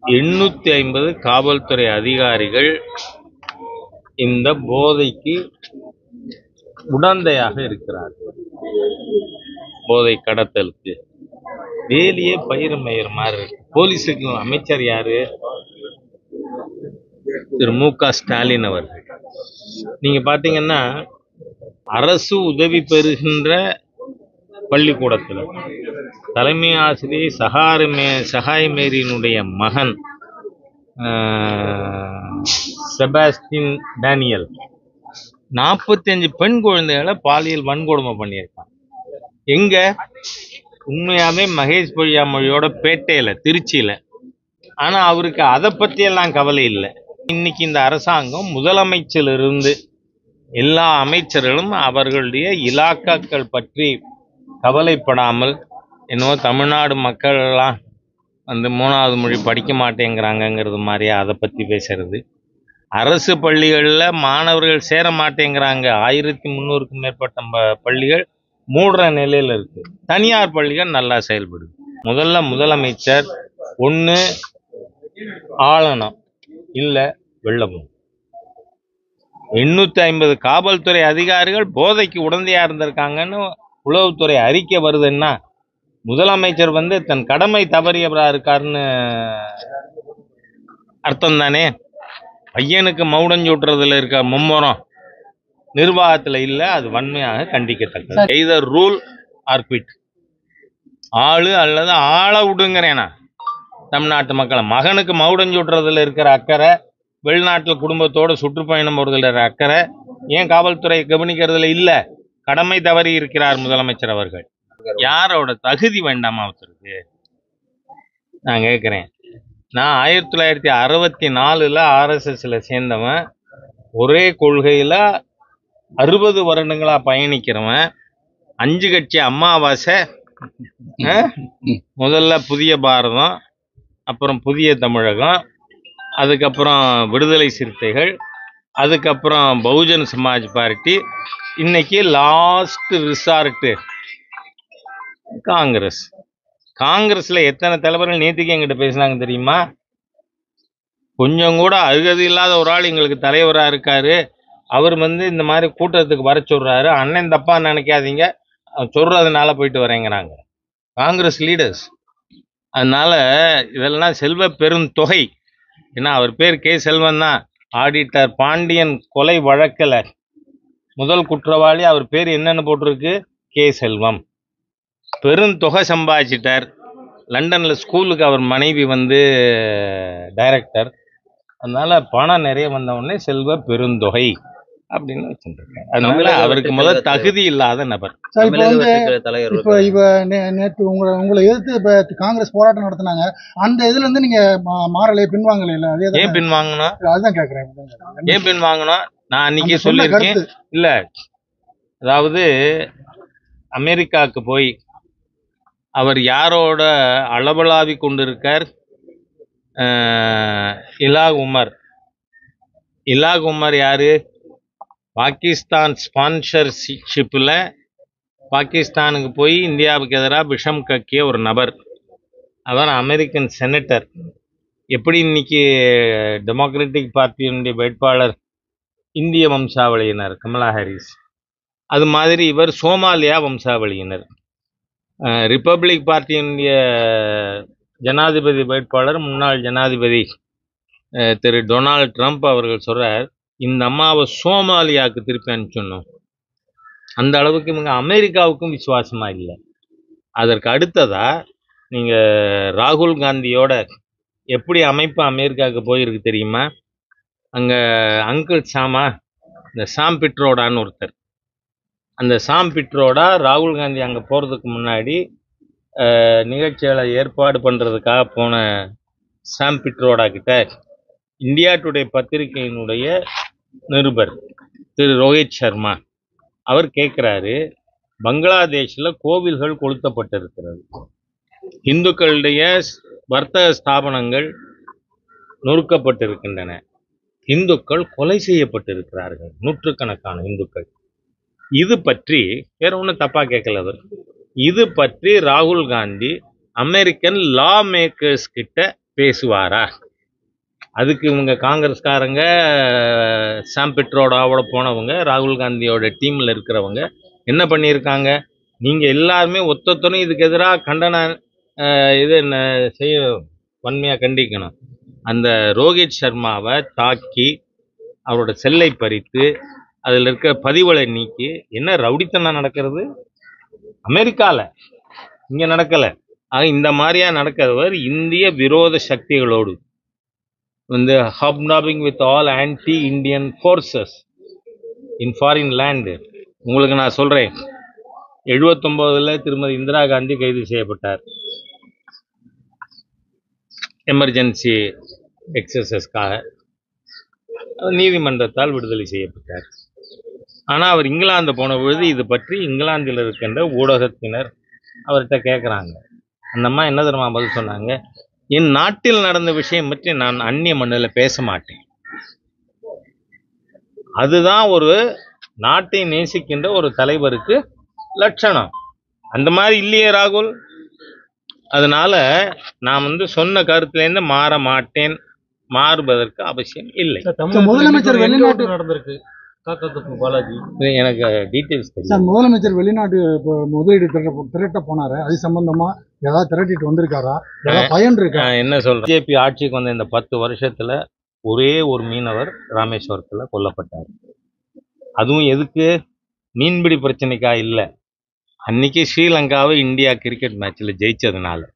850 காவல்துறை அதிகாரிகள் இந்த போதைக்கு உடந்தையாக இருக்கிறார்கள். போதை கடத்தலுக்கு வேலியே பயிர் மயிர் மாதிரி இருக்கு. போலீஸுக்கு அமைச்சர் யாரு? திரு மு.க. ஸ்டாலின் அவர்கள். நீங்க பாத்தீங்கன்னா அரசு உதவி பெறுகின்ற பள்ளிக்கூடத்துல தலைமை ஆசிரியர் சகாயமேரியினுடைய மகன் செபாஸ்டின் டேனியல் 45 பெண் குழந்தைகளை பாலியல் வன்கொடுமை பண்ணியிருக்கான். எங்க? உண்மையாவே மகேஷ் பொய்யாமொழியோட பேட்டையில, திருச்சியில. ஆனா அவருக்கு அதை பத்தி எல்லாம் கவலை இல்லை. இன்னைக்கு இந்த அரசாங்கம் முதலமைச்சரிலிருந்து எல்லா அமைச்சர்களும் அவர்களுடைய இலாக்காக்கள் பற்றி கவலைப்படாமல், என்னவோ தமிழ்நாடு மக்கள் எல்லாம் வந்து 3வது மொழி படிக்க மாட்டேங்கிறாங்கிறது மாதிரியா அதை பத்தி பேசுறது. அரசு பள்ளிகளில் மாணவர்கள் சேர மாட்டேங்கிறாங்க. 1300க்கும் மேற்பட்ட பள்ளிகள் மூடுற நிலையில் இருக்கு. தனியார் பள்ளிகள் நல்லா செயல்படுது. முதல்ல முதலமைச்சர் ஒன்று ஆளணும், இல்லை வெள்ளமும். 850 காவல்துறை அதிகாரிகள் போதைக்கு உடந்தையா இருந்திருக்காங்கன்னு உளவுத்துறை அறிக்கை வருதுன்னா முதலமைச்சர் வந்து தன் கடமை தவறியவரா இருக்காருன்னு அர்த்தம் தானே. பையனுக்கு மவுடஞ்சூட்டுறதுல இருக்க மும்முரம் நிர்வாகத்துல இல்ல, அது வன்மையாக கண்டிக்கத்தக்கது. Either rule or quit. ஆளு அல்லது ஆள விடுங்கிறேனா தமிழ்நாட்டு மக்களை. மகனுக்கு மவுடஞ்சூட்டுறதுல இருக்கிற அக்கறை, வெளிநாட்டில் குடும்பத்தோட சுற்றுப்பயணம் போறதுல இருக்கிற அக்கறை ஏன் காவல்துறை கவனிக்கிறதுல இல்ல? கடமை தவறி இருக்கிறார் முதலமைச்சர் அவர்கள். யாரோட தகுதி வேண்டாமா அவருக்கு? நான் கேட்கிறேன். நான் 1964 ஆர்எஸ்எஸ்ல சேர்ந்தவன். ஒரே கொள்கையில 60 வருடங்களா பயணிக்கிறவன். 5 கட்சி அமாவாசை, முதல்ல புதிய பாரதம், அப்புறம் புதிய தமிழகம், அதுக்கப்புறம் விடுதலை சிறுத்தைகள், அதுக்கப்புறம் பகுஜன் சமாஜ் பார்ட்டி, இன்னைக்கு லாஸ்ட் ரிசார்ட் காங்கிரஸ். காங்கிரஸ்ல எத்தனை தலைவர்கள் நேற்றுக்கு எங்கிட்ட பேசினாங்க தெரியுமா? கொஞ்சம் கூட அருகதி இல்லாத ஒரு ஆள் எங்களுக்கு தலைவரா இருக்காரு, அவர் வந்து இந்த மாதிரி கூட்டத்துக்கு வர சொல்றாரு, அண்ணன் தப்பா நினைக்காதீங்க, சொல்றதுனால போயிட்டு வரேங்கிறாங்க காங்கிரஸ் லீடர்ஸ். அதனால இதெல்லாம் செல்வ பெருந்தொகை. ஏன்னா அவர் பேர் கே செல்வன் தான். ஆடிட்டர் பாண்டியன் கொலை வழக்கில் முதல் குற்றவாளி. அவர் பேர் என்னன்னு போட்டிருக்கு? கே செல்வம். பெருந்தொகை சம்பாதிச்சிட்டார். லண்டன்ல ஸ்கூலுக்கு அவர் மனைவி வந்து டைரக்டர். அதனால பணம் நிறைய வந்த உடனே செல்வ பெருந்தொகை அப்படின்னு வச்சுருக்கேன். அதனால அவருக்கு முதல் தகுதி இல்லாத நபர். நேற்று உங்களை எதிர்த்து காங்கிரஸ் போராட்டம் நடத்தினாங்க. அந்த இதுல இருந்து நீங்க மாறலையே, பின்வாங்கல? ஏன் பின்வாங்கணும்? அதுதான் கேட்கிறேன். ஏன் பின்வாங்கணும்? நான் அன்னைக்கு சொல்லியிருக்கேன் இல்ல. அதாவது அமெரிக்காவுக்கு போய் அவர் யாரோட அளவலாவி கொண்டிருக்கார்? இலாக் உமர். இலாக் உமர் யாரு? பாகிஸ்தான் ஸ்பான்சர்ஷிப்பில் பாகிஸ்தானுக்கு போய் இந்தியாவுக்கு எதிராக விஷம் கக்கிய ஒரு நபர். அவர் அமெரிக்கன் செனட்டர். எப்படி இன்னைக்கு டெமோக்ராட்டிக் பார்ட்டியினுடைய வேட்பாளர் இந்திய வம்சாவளியினர் கமலா ஹாரிஸ், அது மாதிரி இவர் சோமாலியா வம்சாவளியினர். ரிப்பப்ளிக் பார்ட்டியினுடைய ஜனாதிபதி வேட்பாளர் முன்னாள் ஜனாதிபதி திரு டொனால்ட் ட்ரம்ப் அவர்கள் சொல்றார், இந்த அம்மாவை சோமாலியாவுக்கு திருப்பி அனுப்பிச்சிடணும். அந்த அளவுக்கு இவங்க அமெரிக்காவுக்கும் விசுவாசமா இல்லை. அதற்கு அடுத்ததா நீங்க ராகுல் காந்தியோட எப்படி அமைப்பு அமெரிக்காவுக்கு போயிருக்கு தெரியுமா? அங்க அங்கிள் சாமா, இந்த சாம் பிட்ரோடான்னு ஒருத்தர், அந்த சாம் பிட்ரோடா ராகுல் காந்தி அங்கே போகிறதுக்கு முன்னாடி நிகழ்ச்சிகளை ஏற்பாடு பண்ணுறதுக்காக போன சாம் பிட்ரோடா கிட்ட இந்தியா டுடே பத்திரிகையினுடைய நிருபர் திரு ரோஹித் சர்மா அவர் கேட்குறாரு, பங்களாதேஷில் கோவில்கள் கொளுத்தப்பட்டிருக்கிறது, இந்துக்களுடைய வர்த்தக ஸ்தாபனங்கள் நொறுக்கப்பட்டிருக்கின்றன, இந்துக்கள் கொலை செய்யப்பட்டிருக்கிறார்கள், நூற்றுக்கணக்கான இந்துக்கள். இது பற்றி வேற ஒன்றும் தப்பா கேட்கல அவர். இது பற்றி ராகுல் காந்தி அமெரிக்கன் லா மேக்கர்ஸ் கிட்ட பேசுவாரா? அதுக்கு இவங்க காங்கிரஸ்காரங்க சாம் பிட்ரோடாவோட போனவங்க, ராகுல் காந்தியோட டீமில் இருக்கிறவங்க என்ன பண்ணியிருக்காங்க? நீங்கள் எல்லாருமே ஒத்தொத்தனும் இதுக்கு எதிராக கண்டன இது என்ன செய்ய வன்மையாக கண்டிக்கணும். அந்த ரோஹித் சர்மாவை தாக்கி அவரோட செல்லை பறித்து அதில் இருக்க பதிவுகளை நீக்கி என்ன ரவுடித்தனம் நடக்கிறது அமெரிக்காவில், இங்கே நடக்கலை. ஆக இந்த மாதிரியா நடக்கிறவர் இந்திய விரோத சக்திகளோடு வந்து hobnobbing with all anti Indian forces in foreign land. உங்களுக்கு நான் சொல்கிறேன், 79 திருமதி இந்திரா காந்தி கைது செய்யப்பட்டார் எமர்ஜென்சி எக்ஸசஸ்க்காக. நீதிமன்றத்தால் விடுதலை செய்யப்பட்டார். ஆனால் அவர் இங்கிலாந்து போன பொழுது இது பற்றி இங்கிலாந்தில் இருக்கின்ற ஊடகத்தினர் அவர்கிட்ட கேட்குறாங்க. அந்த அம்மா என்ன தெரியுமா பதில் சொன்னாங்க? என் நாட்டில் நடந்த விஷயம் பற்றி நான் அந்நிய மண்ணில் பேச மாட்டேன். அதுதான் ஒரு நாட்டை நேசிக்கின்ற ஒரு தலைவருக்கு லட்சணம். அந்த மாதிரி இல்லையே ராகுல். அதனால நான் வந்து சொன்ன கருத்துலேருந்து மாற மாட்டேன், மாறுவதற்கு அவசியம் இல்லை. முதலமைச்சர் வெளிநாட்டு நடந்திருக்கு காக்கத்தப்பு பாலாஜி. எனக்கு டீட்டெயில்ஸ் சார், தெரியும். முதலமைச்சர் வெளிநாட்டு முதலீடு திரட்ட போனாரு. அது சம்பந்தமா ஏதாவது திரட்டிட்டு வந்திருக்காரா? ஏதாவது பயன் இருக்கா? நான் என்ன சொல்றேன், பிஜேபி ஆட்சிக்கு வந்த இந்த 10 வருஷத்துல ஒரே ஒரு மீனவர் ராமேஸ்வரத்தில் கொல்லப்பட்டார். அதுவும் எதுக்கு? மீன்பிடி பிரச்சனைக்கா இல்லை. அன்னைக்கு ஸ்ரீலங்காவை இந்தியா கிரிக்கெட் மேட்ச்ல ஜெயிச்சதுனால.